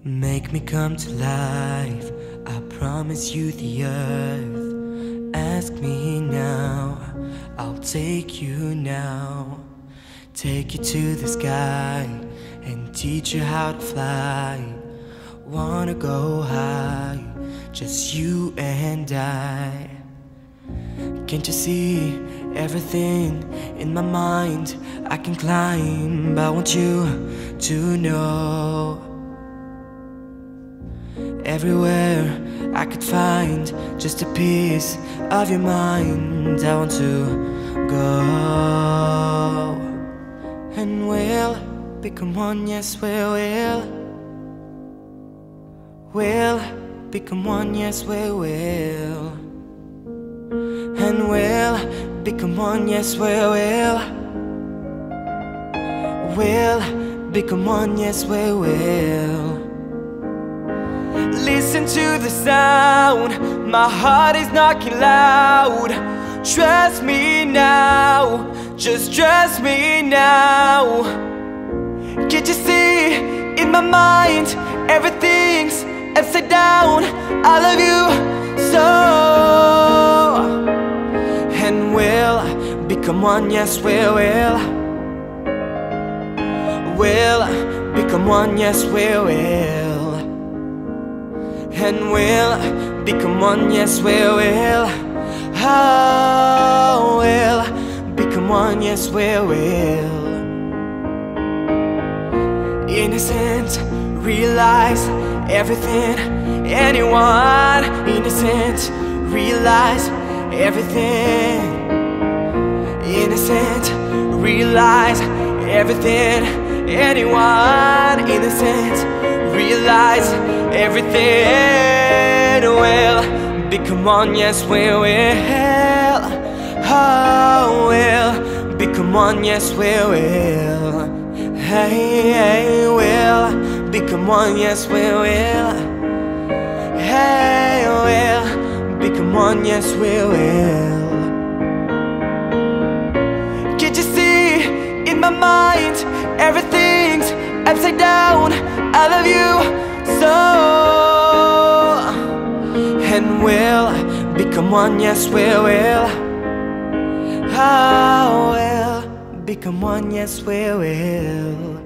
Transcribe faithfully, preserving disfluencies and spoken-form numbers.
Make me come to life, I promise you the earth. Ask me now, I'll take you now. Take you to the sky and teach you how to fly. Wanna go high, just you and I. Can't you see everything in my mind? I can climb, I want you to know. Everywhere I could find just a piece of your mind, I want to go. And we'll become one, yes we will. We'll become one, yes we will. And we'll become one, yes we will. We'll become one, yes we will. Listen to the sound, my heart is knocking loud. Trust me now, just trust me now. Can't you see, in my mind, everything's upside down. I love you so. And we'll become one, yes we will. We'll become one, yes we will. And we'll become one, yes we will. Oh, we'll become one, yes we will. Innocent, realize everything. Anyone innocent, realize everything. Innocent, realize everything. Anyone innocent, realize everything. Will become one, yes we will. Oh, will become one, yes we will. Hey, hey, will become one, yes we will. Hey, will become one, yes we will. Can't you see, in my mind, everything's upside down. I love you so. And we'll become one, yes we will. Oh, we'll become one, yes we will.